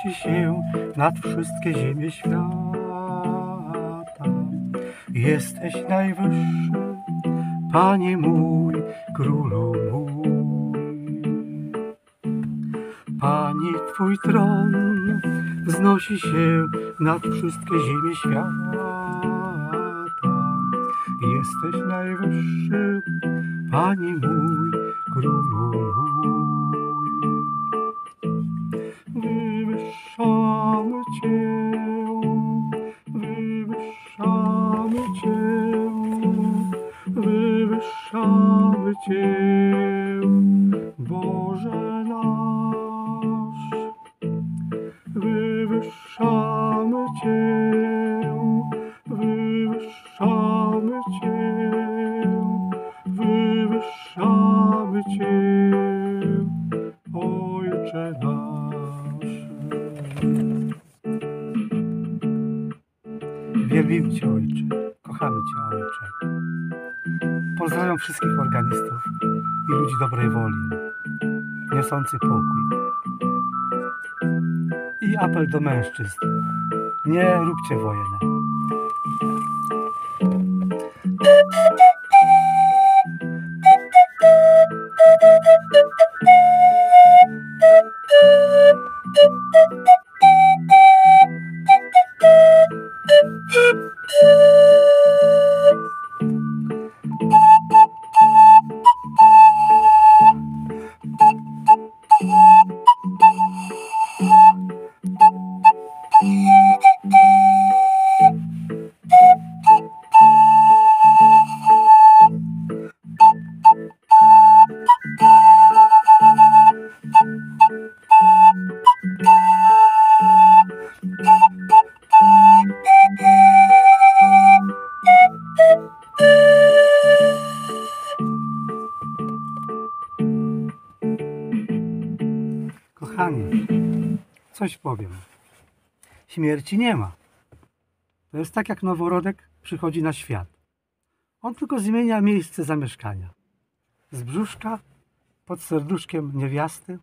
wznosi się nad wszystkie ziemie świata. Jesteś najwyższy, Panie mój, Królu mój. Panie, Twój tron wznosi się nad wszystkie ziemie świata. Jesteś najwyższy, Panie mój, Królu mój. Wywyższamy Cię, wywyższamy Cię, wywyższamy Cię, Boże nasz. Wywyższamy Cię, wywyższamy Cię, wywyższamy Cię, Ojcze nasz. Wielbimy Cię, Ojcze, kochamy Cię, Ojcze. Pozdrawiam wszystkich organistów i ludzi dobrej woli, niosących pokój. I apel do mężczyzn: nie róbcie wojen. Kochani, coś powiem. Śmierci nie ma. To jest tak, jak noworodek przychodzi na świat. On tylko zmienia miejsce zamieszkania. Z brzuszka pod serduszkiem niewiasty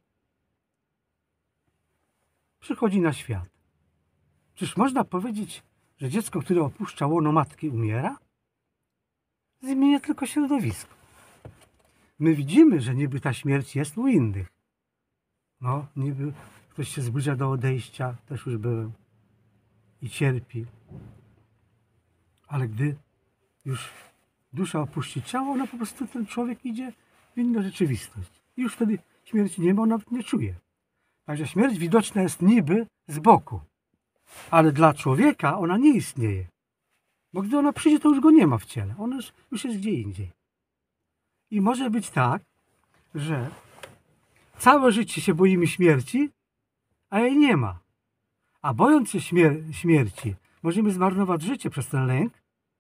przychodzi na świat. Czyż można powiedzieć, że dziecko, które opuszcza łono matki, umiera? Zmienia tylko środowisko. My widzimy, że niby ta śmierć jest u innych. No, niby ktoś się zbliża do odejścia, też już byłem, i cierpi. Ale gdy już dusza opuści ciało, no po prostu ten człowiek idzie w inną rzeczywistość. I już wtedy śmierci nie ma, on nawet nie czuje. Także śmierć widoczna jest niby z boku, ale dla człowieka ona nie istnieje. Bo gdy ona przyjdzie, to już go nie ma w ciele. Ona już jest gdzie indziej. I może być tak, że całe życie się boimy śmierci, a jej nie ma. A bojąc się śmierci, możemy zmarnować życie przez ten lęk,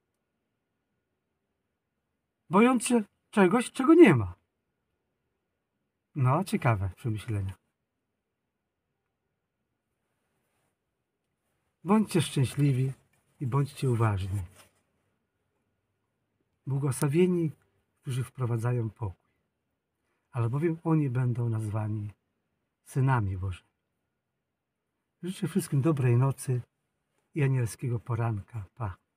bojąc się czegoś, czego nie ma. No, ciekawe przemyślenia. Bądźcie szczęśliwi i bądźcie uważni. Błogosławieni, którzy wprowadzają pokój, albowiem oni będą nazwani synami Bożymi. Życzę wszystkim dobrej nocy i anielskiego poranka. Pa.